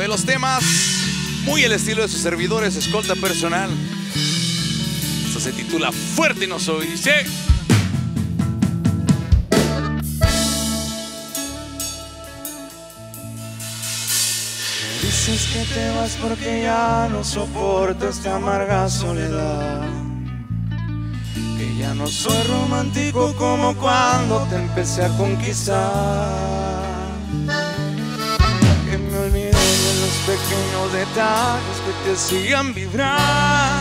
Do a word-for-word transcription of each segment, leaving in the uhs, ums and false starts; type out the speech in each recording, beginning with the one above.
de los temas, muy el estilo de sus servidores, escolta personal. Esto se titula Fuerte no soy. Dice: dices que te vas porque ya no soporto esta amarga soledad, que ya no soy romántico como cuando te empecé a conquistar, que me olvidé de los pequeños detalles que te hacían vibrar,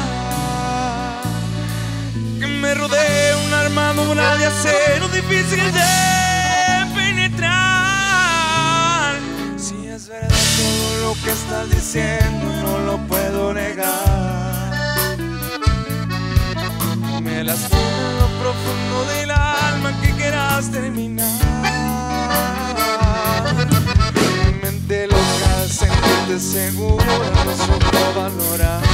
que me rodeé una armadura de acero difícil de penetrar. Si es verdad todo lo que estás diciendo, no lo puedo negar. Me lastima en lo profundo del alma que quieras terminar. Mi mente loca, sentirte segura, no supo valorar